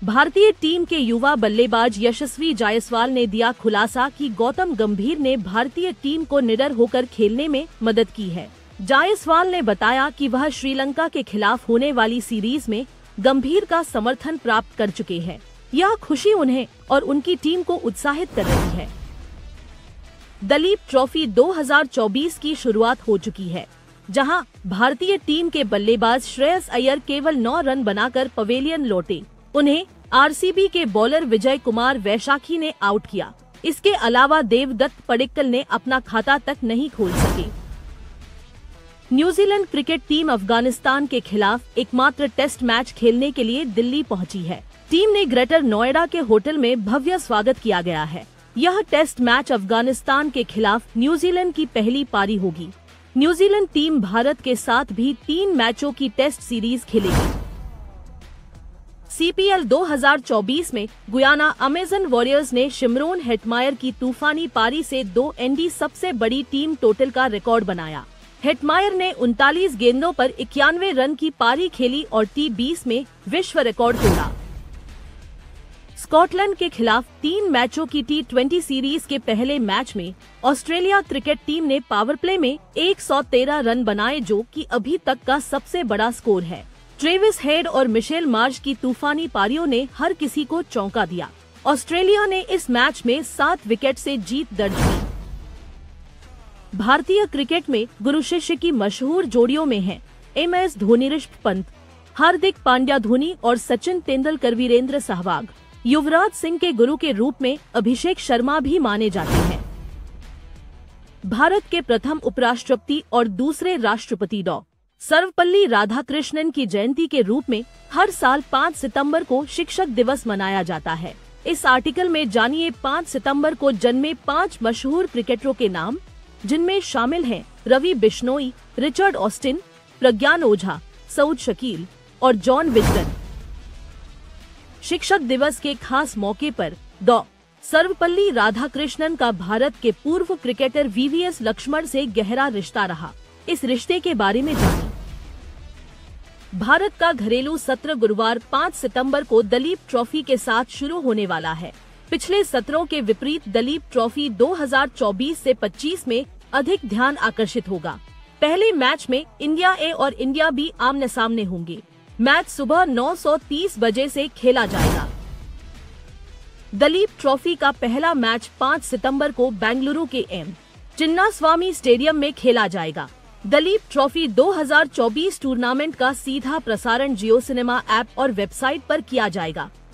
भारतीय टीम के युवा बल्लेबाज यशस्वी जायसवाल ने दिया खुलासा कि गौतम गंभीर ने भारतीय टीम को निडर होकर खेलने में मदद की है। जायसवाल ने बताया कि वह श्रीलंका के खिलाफ होने वाली सीरीज में गंभीर का समर्थन प्राप्त कर चुके हैं। यह खुशी उन्हें और उनकी टीम को उत्साहित कर रही है। दलीप ट्रॉफी 2024 की शुरुआत हो चुकी है, जहां भारतीय टीम के बल्लेबाज श्रेयस अय्यर केवल 9 रन बनाकर पवेलियन लौटे। उन्हें आरसीबी के बॉलर विजय कुमार वैशाखी ने आउट किया। इसके अलावा देवदत्त पडिक्कल ने अपना खाता तक नहीं खोल सके। न्यूजीलैंड क्रिकेट टीम अफगानिस्तान के खिलाफ एकमात्र टेस्ट मैच खेलने के लिए दिल्ली पहुंची है। टीम ने ग्रेटर नोएडा के होटल में भव्य स्वागत किया गया है। यह टेस्ट मैच अफगानिस्तान के खिलाफ न्यूजीलैंड की पहली पारी होगी। न्यूजीलैंड टीम भारत के साथ भी 3 मैचों की टेस्ट सीरीज खेलेगी। सीपीएल 2024 में गुयाना अमेजन वॉरियर्स ने शिमरोन हेटमायर की तूफानी पारी से 2 एनडी सबसे बड़ी टीम टोटल का रिकॉर्ड बनाया। हेटमायर ने 39 गेंदों पर 91 रन की पारी खेली और T20 में विश्व रिकॉर्ड तोड़ा। स्कॉटलैंड के खिलाफ 3 मैचों की T20 सीरीज के पहले मैच में ऑस्ट्रेलिया क्रिकेट टीम ने पावर प्ले में 113 रन बनाए, जो कि अभी तक का सबसे बड़ा स्कोर है। ट्रेविस हेड और मिशेल मार्श की तूफानी पारियों ने हर किसी को चौंका दिया। ऑस्ट्रेलिया ने इस मैच में 7 विकेट से जीत दर्ज की। भारतीय क्रिकेट में गुरु शिष्य की मशहूर जोड़ियों में हैं MS धोनी ऋषभ पंत, हार्दिक पांड्या धोनी और सचिन तेंदुलकर वीरेंद्र सहवाग। युवराज सिंह के गुरु के रूप में अभिषेक शर्मा भी माने जाते हैं। भारत के प्रथम उपराष्ट्रपति और दूसरे राष्ट्रपति डॉ. सर्वपल्ली राधाकृष्णन की जयंती के रूप में हर साल 5 सितंबर को शिक्षक दिवस मनाया जाता है। इस आर्टिकल में जानिए 5 सितंबर को जन्मे 5 मशहूर क्रिकेटरों के नाम, जिनमें शामिल हैं रवि बिश्नोई, रिचर्ड ऑस्टिन, प्रज्ञान ओझा, सऊद शकील और जॉन विजडन। शिक्षक दिवस के खास मौके पर डॉ. सर्वपल्ली राधाकृष्णन का भारत के पूर्व क्रिकेटर VVS लक्ष्मण से गहरा रिश्ता रहा। इस रिश्ते के बारे में जानिए। भारत का घरेलू सत्र गुरुवार 5 सितंबर को दलीप ट्रॉफी के साथ शुरू होने वाला है। पिछले सत्रों के विपरीत दलीप ट्रॉफी 2024 से 25 में अधिक ध्यान आकर्षित होगा। पहले मैच में इंडिया ए और इंडिया बी आमने सामने होंगे। मैच सुबह 9:30 बजे से खेला जाएगा। दलीप ट्रॉफी का पहला मैच 5 सितंबर को बेंगलुरु के M. चिन्नास्वामी स्टेडियम में खेला जाएगा। दलीप ट्रॉफी 2024 टूर्नामेंट का सीधा प्रसारण जियो सिनेमा ऐप और वेबसाइट पर किया जाएगा।